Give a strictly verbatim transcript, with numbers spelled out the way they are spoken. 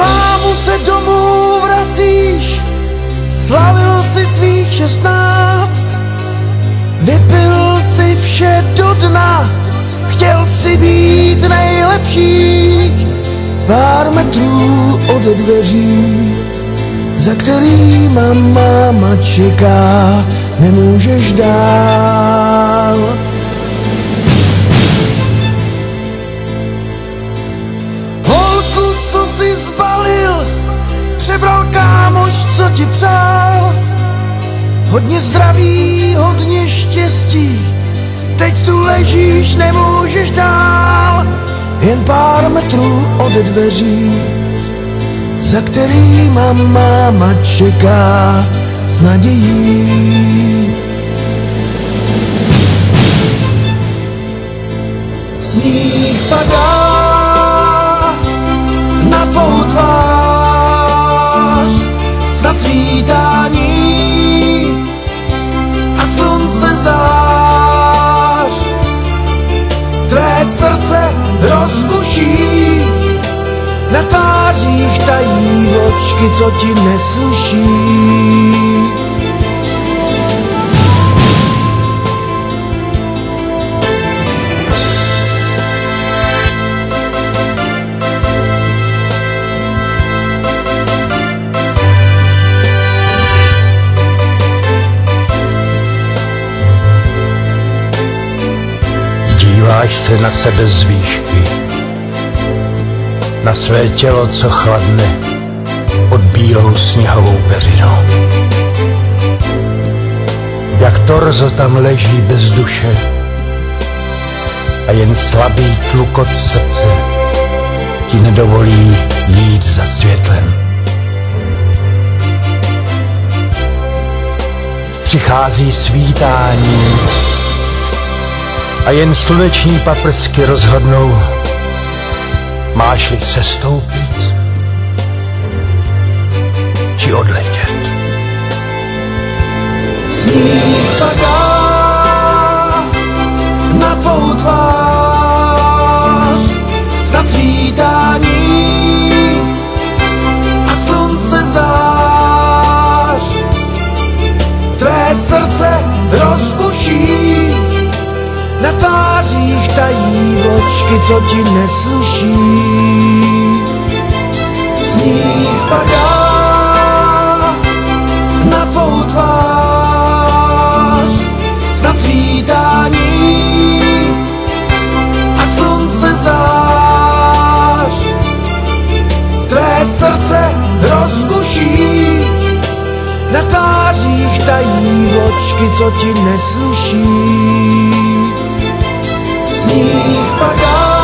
mámu se domů vracíš, slavil si svých šestnáct, vypil si vše do dna, chtěl si být nejlepší, pár metrů od dveří, za kterýma máma čeká, nemůžeš dál. Holku, co si zbalil, přebral kámoš, co ti přál. Hodně zdraví, hodně štěstí, teď tu ležíš, nemůžeš dál. Jen pár metrů od dveří, za kterýma máma čeká s nadějí. Sníh padá na tvou tvář, snad svítání a slunce zář. Tvé srdce rozbuší, na tvářích tají vločky, co ti nesluší. Díváš se na sebe z výšky, na své tělo, co chladne pod bílou sněhovou peřinou. Jak torzo tam leží bez duše a jen slabý tlukot srdce ti nedovolí jít za světlem. Přichází svítání a jen sluneční paprsky rozhodnou, máš-li sestoupit či odletět. Sníh padá na tvou tvář, snad svítání a slunce zář. Tvé srdce rozbuší, na tvářích tají vločky, co ti nesluší. Sníh padá na tvou tvář, snad svítání a slunce zář. Tvé srdce rozbuší, na tvářích tají vločky, co ti nesluší. Sníh padá